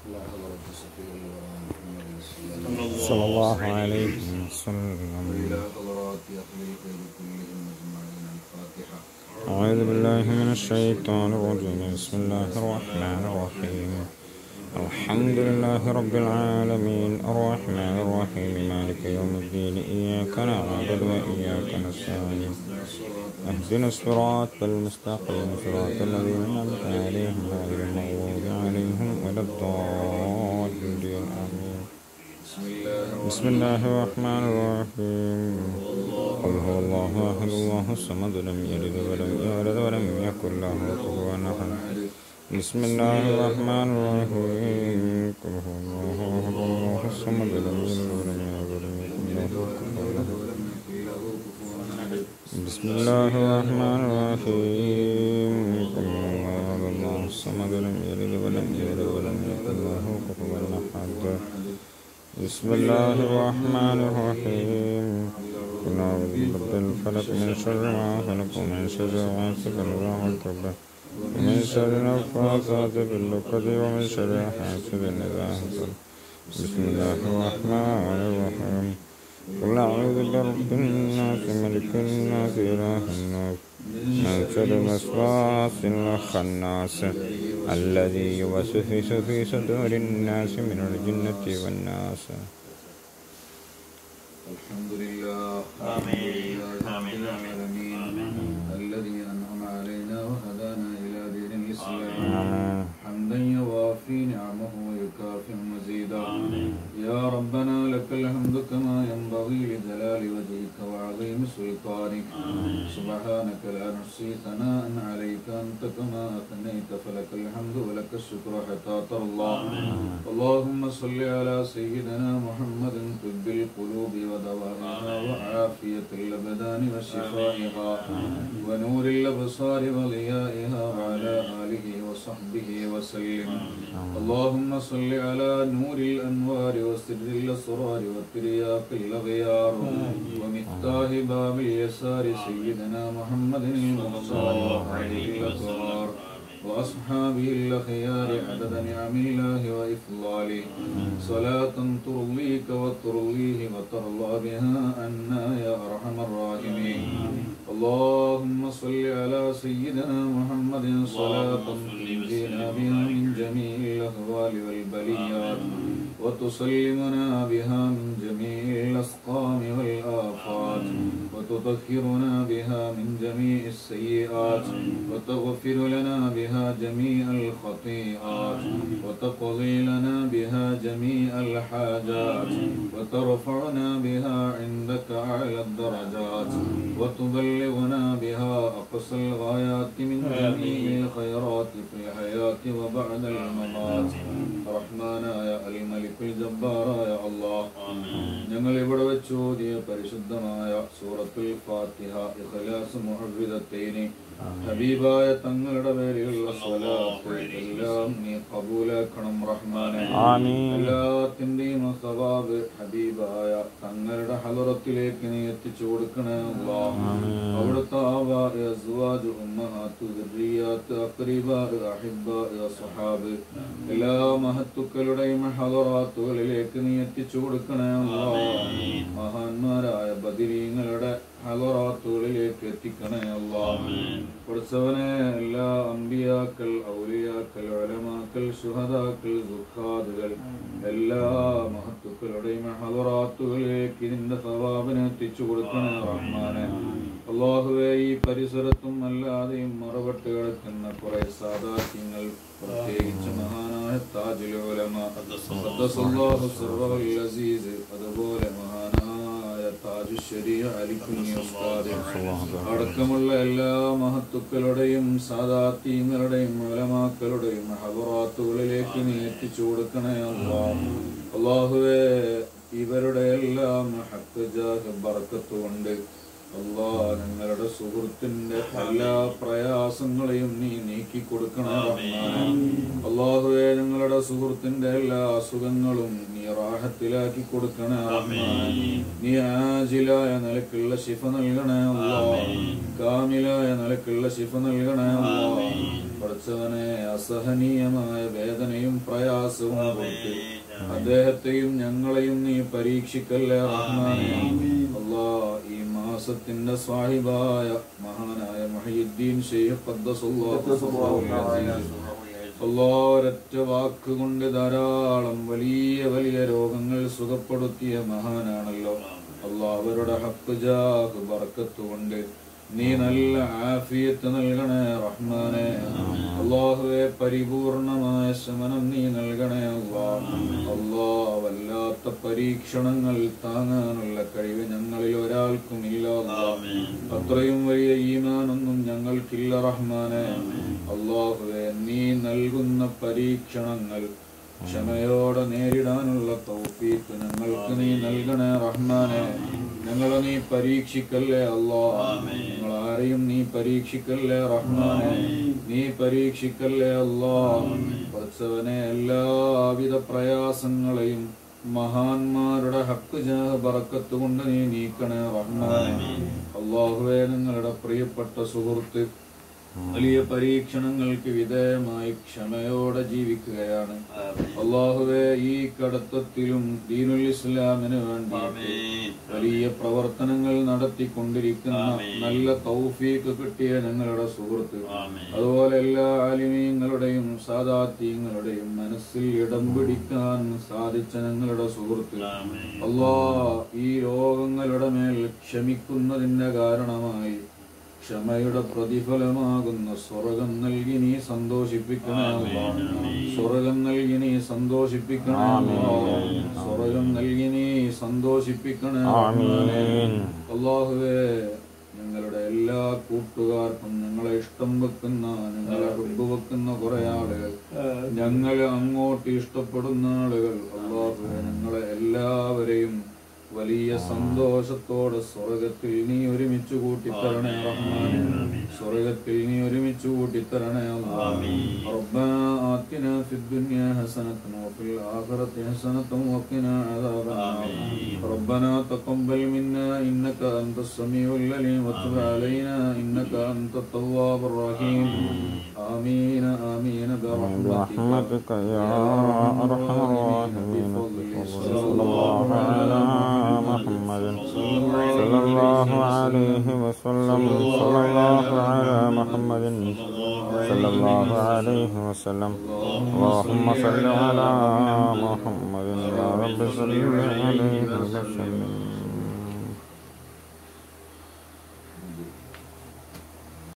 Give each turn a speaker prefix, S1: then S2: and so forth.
S1: صلى الله عليه وسلم. أعوذ بالله من الشيطان الرجيم. بسم الله الرحمن الرحيم. الحمد لله رب العالمين الرحمن الرحيم مالك يوم الدين إياك نعبد وإياك نستعين اهدنا الصراط المستقيم صراط الذين أنعمت عليهم غير المغضوب عليهم ولا الضالين آمين. بسم الله الرحمن الرحيم. قل هو الله أحد الله الصمد لم يلد ولم يولد ولم يكن له كفوا أحد. بسم الله الرحمن الرحيم. قل هو الله أحد الله الصمد لم يلد ولم يولد ولم يكن له كفوا أحد. بسم الله الرحمن الرحيم. قل هو الله أحد الله الصمد لم يلد ولم يولد ولم يكن له كفوا أحد. بسم الله الرحمن الرحيم. قل أعوذ برب الفلق من شر ما خلق ومن شر غاسق إذا وقب ومن شر النفاثات في العقد ومن شر حاسد إذا حسد. بسم الله الرحمن الرحيم. قل أعوذ برب الناس ملك الناس إله الناس من شر الوسواس الخناس الذي يوسوس في صدور الناس من الجنة والناس.
S2: الحمد لله آمين آمين الذي أنعم علينا وهدانا إلى دين الإسلام حمدا يوافي نعمه ويكافئ مزيدا. يا ربنا لك الحمد كما ينبغي لجلال وجهك وعظيم سلطانك. سبحانك لا نحصي ثناء عليك أنت كما أثنيت فلك الحمد ولك الشكر حتى ترضى. اللهم صل على سيدنا محمد طب القلوب ودوائها وعافية الأبدان وشفائها ونور الأبصار وضيائها وعلى آله وصحبه وسلم. اللهم صل على نور الأنوار وسر الأسرار وترياق الأغيار ومفتاح باب اليسار سيدنا محمد المختار وآله الأطهار وأصحابه الأخيار عدد نعم الله وإفضاله. صلاة ترضيك وترضيه وترضى بها عنا يا أرحم الراحمين. اللهم صل على سيدنا محمد صلاة تنجينا بها من جميع الأهوال والبليات وتسلمنا بها من جميع الأسقام والآفات وتطهرنا بها من جميع السيئات وتغفر لنا بها جميع الخطيئات وتقضي لنا بها جميع الحاجات وترفعنا بها عندك أعلى الدرجات وتبلغنا بها أقصى الغايات من جميع الخيرات في الحياة وبعد الممات. رحمنا يا الملك الجبار يا الله. ഞങ്ങൾ ഇവിടെ വെച്ച് ഓതിയ പരിശുദ്ധമായ സൂറത്തുൽ ഫാത്തിഹ ഇഖ്ലാസ് മുഅവ്വിദത്തൈനി ഹബീബായ തങ്ങളുടെ പേരിലുള്ള സ്വലാത്ത് എല്ലാം നീ ഖബൂലാക്കണം റഹ്മാനേ. എല്ലാത്തിന്റെയും സവാബ് ഹബീബായ തങ്ങളുടെ ഹളറത്തിലേക്ക് നീ എത്തിച്ചു കൊടുക്കണേ അല്ലാഹ്. അവിടുത്തെ ആബാ അസ്വാജ് ഉമ്മഹാത്ത് ദുർരിയാത്ത് അഖ്രീബാ അഹിബ്ബാ സ്വഹാബ് എല്ലാ മഹത്തുക്കളുടെയും ഹളറാത്തുകളിലേക്ക് നീ എത്തിച്ചു കൊടുക്കണേ അല്ലാഹ്. മഹാന്മാരായ ബദരീങ്ങളുടെ ഹളറാത്തുകളിലേക്ക് എത്തിക്കണേ അല്ലാഹ്. പഠിച്ചവനെ എല്ലാ അമ്പിയാക്കൾ ഔലിയാക്കൾ ഉലമാക്കൾ ശുഹദാക്കൾ സുഹാദുകൾ എല്ലാ മഹത്തുക്കളുടെയും ഹളറാത്തുകളിലേക്ക് ഇതിന്റെ സവാബിനെ എത്തിച്ചു കൊടുക്കണേ റഹ്മാനെ. അല്ലാഹുവേ, ഈ പരിസരത്തും അല്ലാതെയും മറപെട്ട് കിടക്കുന്ന കുറെ സാദാത്യങ്ങൾ, പ്രത്യേകിച്ച് മഹാനായ താജുൽ ഉലമ ഖദ്ദസല്ലാഹു സിർറഹുൽ അസീസ്, അതുപോലെ മഹാനായ താജു ശരീഅ അലികുഞ്ഞി ഉസ്താദ് അടക്കമുള്ള എല്ലാ മഹത്തുക്കളുടെയും സാദാത്യങ്ങളുടെയും ഉലമാക്കളുടെയും ഹളറാത്തുകളിലേക്ക് നീ എത്തിച്ചു കൊടുക്കണേ അല്ലാഹ്. അല്ലാഹുവേ, ഇവരുടെ എല്ലാം ഹഖ് ജാഹ് ബർക്കത്ത് കൊണ്ട് അല്ലാ ഞങ്ങളുടെ സുഹൃത്തിന്റെ എല്ലാ പ്രയാസങ്ങളെയും നീ നീക്കി കൊടുക്കണേ റഹ്മാനെ. അല്ലാഹുവേ ഞങ്ങളുടെ സുഹൃത്തിന്റെ എല്ലാ അസുഖങ്ങളും നീ റാഹത്തിലാക്കി കൊടുക്കണേ റഹ്മാനെ. നീ ആജിലായ നിലക്കുള്ള ശിഫ നൽകണേ അല്ലാ. കാമിലായ നിലക്കുള്ള ശിഫ നൽകണേ അല്ലാ. പഠിച്ചവനെ അസഹനീയമായ വേദനയും പ്രയാസവും കൊടുത്ത് അദ്ദേഹത്തെയും ഞങ്ങളെയും നീ പരീക്ഷിക്കല്ലേ റഹ്മാനെ. അല്ലാ ഈ മാസത്തിന്റെ സാഹിബായ മഹാനായ മുഹയ്യിദ്ദീൻ ശൈഖ് അല്ലാ ഒരൊറ്റ വാക്കുകൊണ്ട് ധാരാളം വലിയ വലിയ രോഗങ്ങൾ സുഖപ്പെടുത്തിയ മഹാനാണല്ലോ. അല്ലാ അവരുടെ ഹക്ക് ജാഹ് ബർക്കത്ത് കൊണ്ട് നീ നല്ല ആഫിയത്ത് നൽകണേ റഹ്മാനെ. അല്ലാഹുവേ പരിപൂർണമായ ശമനം നീ നൽകണേ അല്ലാ. അല്ലാ വല്ലാത്ത പരീക്ഷണങ്ങൾ താങ്ങാനുള്ള കഴിവ് ഞങ്ങളിൽ ഒരാൾക്കും ഇല്ല അല്ലാ. അത്രയും വലിയ ഈമാനൊന്നും ഞങ്ങൾക്കില്ല റഹ്മാനെ. അല്ലാഹുവേ നീ നൽകുന്ന പരീക്ഷണങ്ങൾ ക്ഷമയോടെ നേരിടാനുള്ള തൗഫീഖ് ഞങ്ങൾക്ക് നീ നൽകണേ റഹ്മാനെ. ഞങ്ങളെ നീ പരീക്ഷിക്കല്ലേ അല്ലാ. ഞങ്ങളാരെയും നീ പരീക്ഷിക്കല്ലേ റഹ്മാനെ. നീ പരീക്ഷിക്കല്ലേ അല്ലാ. പഠിച്ചവനെ എല്ലാവിധ പ്രയാസങ്ങളെയും മഹാന്മാരുടെ ഹക്ക് ജാഹ് ബറക്കത്ത് കൊണ്ട് നീ നീക്കണേ റഹ്മാനെ. അല്ലാഹുവേ ഞങ്ങളുടെ പ്രിയപ്പെട്ട സുഹൃത്ത് വലിയ പരീക്ഷണങ്ങൾക്ക് വിധേയമായി ക്ഷമയോടെ ജീവിക്കുകയാണ്. അല്ലാഹുവേ ഈ കടത്തത്തിലും ദീനുൽ ഇസ്ലാമിന് വേണ്ടി വലിയ പ്രവർത്തനങ്ങൾ നടത്തിക്കൊണ്ടിരിക്കുന്ന നല്ല തൗഫീഖ് കിട്ടിയ ഞങ്ങളുടെ സുഹൃത്ത്, അതുപോലെ എല്ലാ ആലിമീങ്ങളുടെയും സാദാത്യങ്ങളുടെയും മനസ്സിൽ ഇടം പിടിക്കാൻ സാധിച്ച ഞങ്ങളുടെ സുഹൃത്ത്, അല്ലാഹ് ഈ രോഗങ്ങളുടെ മേൽ ക്ഷമിക്കുന്നതിന്റെ കാരണമായി ക്ഷമയുടെ പ്രതിഫലമാകുന്ന സ്വർഗം നൽകി നീ സന്തോഷിപ്പിക്കണേ അല്ലാഹ്. സ്വർഗം നൽകി നീ സന്തോഷിപ്പിക്കണേ അല്ലാഹ്. സ്വർഗം നൽകി നീ സന്തോഷിപ്പിക്കണേ അല്ലാഹുവേ. ഞങ്ങളുടെ എല്ലാ കൂട്ടുകാർക്കും ഞങ്ങളെ ഇഷ്ടം വെക്കുന്ന, ഞങ്ങളെ ഹുബ്ബ് വെക്കുന്ന കുറെ ആളുകൾ, ഞങ്ങളെ അങ്ങോട്ട് ഇഷ്ടപ്പെടുന്ന ആളുകൾ, അല്ലാഹുവേ ഞങ്ങളെ എല്ലാവരെയും വലിയ സന്തോഷത്തോടെ സ്വർഗത്തിൽ നീ ഒരുമിച്ച് കൂട്ടിത്തരണേ റഹ്മാനെ. സ്വർഗത്തിൽ നീ ഒരുമിച്ച് കൂട്ടിത്തരണേ അല്ലാഹ്. റബ്ബനാ ആതിനാ ഫിദ്ദുനിയാ ഹസനതൻ വഫിൽ ആഖിറതി ഹസനതൻ വഖിനാ അദാബന്നാർ. റബ്ബനാ തഖബ്ബൽ മിന്നാ ഇന്നക അൻതസ് സമീഉൽ അലീം വതുബ് അലൈനാ ഇന്നക അൻതത് തവ്വാബുർ റഹീം. ആമീൻ ആമീൻ ബിറഹ്മതിക യാ അർഹമർ റഹീമീൻ. സല്ലല്ലാഹു അലാ محمد صلى الله عليه وسلم. صلى الله على محمد صلى الله عليه وسلم. اللهم صل على محمد يا رب صل عليه وسلم.